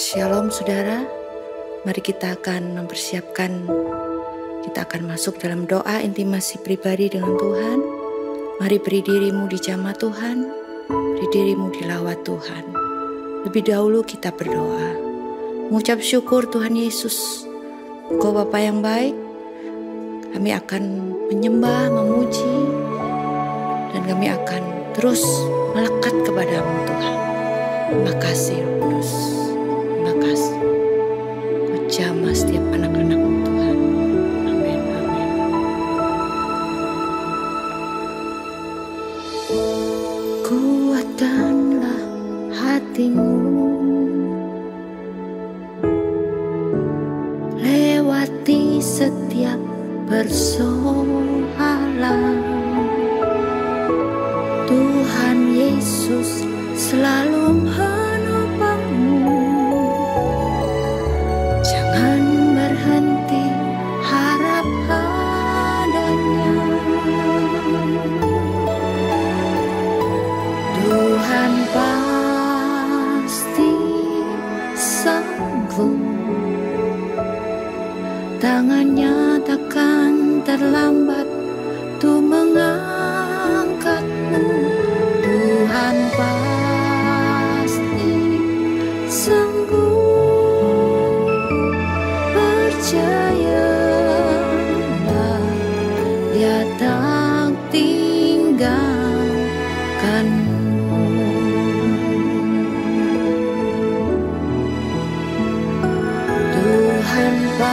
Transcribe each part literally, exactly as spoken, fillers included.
Shalom saudara, mari kita akan mempersiapkan, kita akan masuk dalam doa intimasi pribadi dengan Tuhan. Mari beri dirimu di jamaah Tuhan, beri dirimu di lawat Tuhan. Lebih dahulu kita berdoa, mengucap syukur Tuhan Yesus, Engkau Bapa yang baik. Kami akan menyembah, memuji, dan kami akan terus melekat kepadamu Tuhan. Terima kasih Roh Kudus. Terima kasih. Kau jamah setiap anak-anak-Mu Tuhan. Amin, amin. Kuatkanlah hatimu, lewati setiap persoalan. Tuhan Yesus selalu menopangmu. Jangan berhenti harap padanya. Tuhan pasti sanggup, tangannya takkan terlambat untuk mengangkatmu. Tuhan pasti sanggup, percayalah, Dia tak tinggalkanmu. Tuhan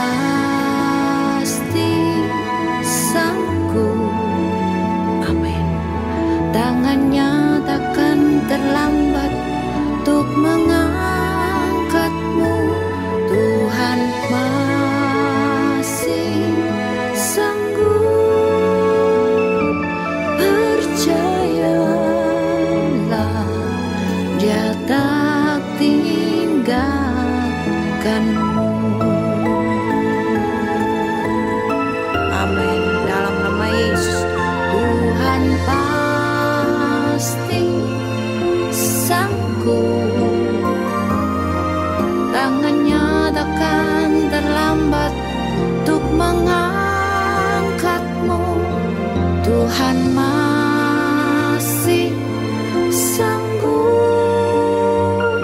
pasti sanggup, amin. Tangannya takkan terlambat untuk mengangkatmu. Tuhan masih sanggup, percayalah, Dia tak tinggalkanmu. Amin. Dalam nama Yesus, Tuhan pasti sanggup, tangannya takkan terlambat untuk mengangkatmu. Tuhan masih sanggup,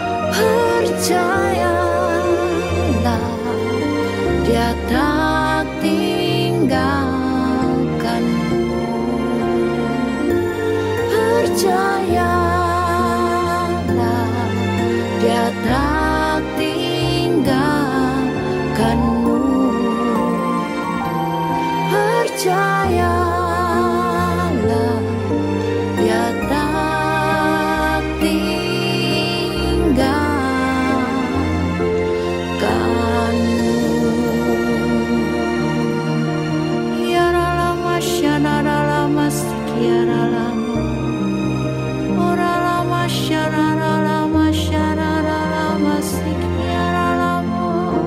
percayalah, Dia tak tinggalkanmu. Percayalah, Dia tak tinggalkanmu. Percayalah, Dia tak tinggalkanmu. Ya lama syana lama sekiara lama, ora lama syana lama syana lama sekiara lama.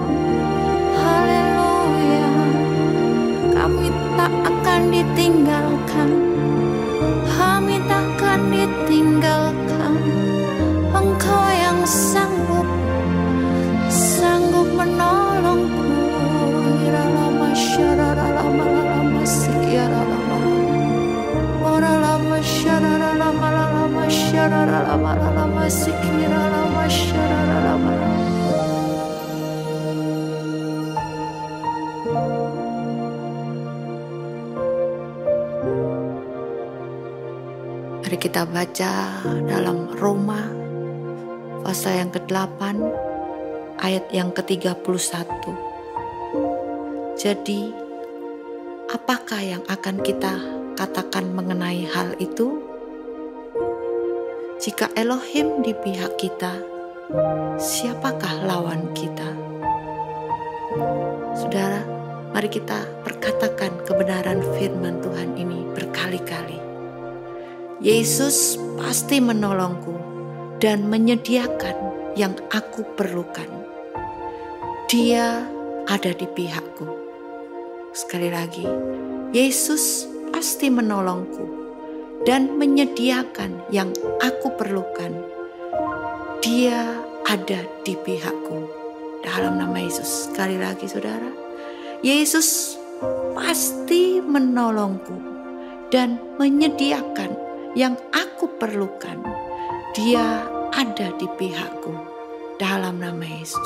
Haleluya, kami tak akan ditinggalkan, kami tak akan ditinggalkan. Engkau yang sanggup, sanggup menolongku. Ira lama syara lama lama sekiara lama, ora lama syara lama lama syara lama lama sekiara lama syara lama. Mari kita baca dalam Roma pasal yang kedelapan ayat yang ke tiga puluh satu. Jadi apakah yang akan kita katakan mengenai hal itu? Jika Elohim di pihak kita, siapakah lawan kita? Saudara, mari kita perkatakan kebenaran firman Tuhan ini berkali-kali. Yesus pasti menolongku dan menyediakan yang aku perlukan. Dia ada di pihakku. Sekali lagi, Yesus pasti menolongku dan menyediakan yang aku perlukan. Dia ada di pihakku. Dalam nama Yesus. Sekali lagi saudara, Yesus pasti menolongku dan menyediakan yang aku perlukan. Dia ada di pihakku. Dalam nama Yesus.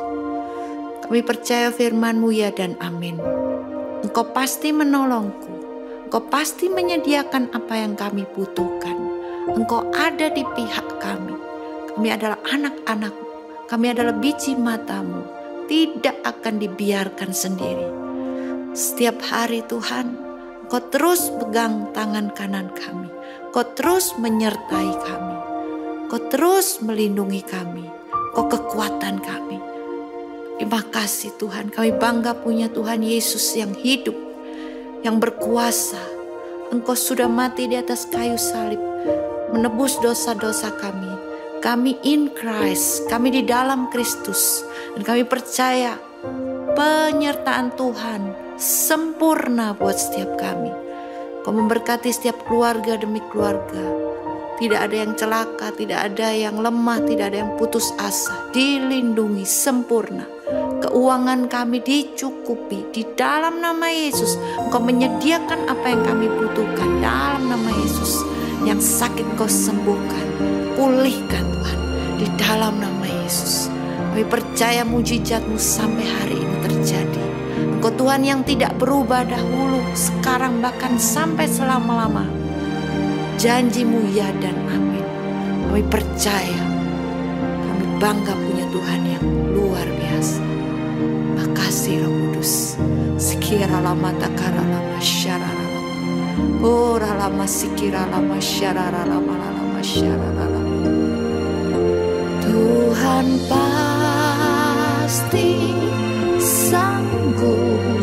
Kami percaya firman-Mu ya dan amin. Engkau pasti menolongku. Engkau pasti menyediakan apa yang kami butuhkan. Engkau ada di pihak kami. Kami adalah anak-anak-Mu. Kami adalah biji mata-Mu. Tidak akan dibiarkan sendiri. Setiap hari Tuhan, Engkau terus pegang tangan kanan kami. Engkau terus menyertai kami. Engkau terus melindungi kami. Engkau kekuatan kami. Terima kasih Tuhan, kami bangga punya Tuhan Yesus yang hidup, yang berkuasa. Engkau sudah mati di atas kayu salib, menebus dosa-dosa kami. Kami in Christ, kami di dalam Kristus. Dan kami percaya penyertaan Tuhan sempurna buat setiap kami. Kau memberkati setiap keluarga demi keluarga. Tidak ada yang celaka, tidak ada yang lemah, tidak ada yang putus asa. Dilindungi sempurna. Keuangan kami dicukupi di dalam nama Yesus. Engkau menyediakan apa yang kami butuhkan dalam nama Yesus. Yang sakit Engkau sembuhkan, pulihkan Tuhan di dalam nama Yesus. Kami percaya mujizat-Mu sampai hari ini terjadi. Engkau Tuhan yang tidak berubah dahulu, sekarang bahkan sampai selama-lama. Janji-Mu ya dan amin. Kami percaya, kami bangga punya Tuhan yang luar biasa. Makasih Roh Kudus. Sikira lama takara lama syarara lama. Ora lama sikira lama syarara lama lama syarara lama. Tuhan pasti sanggup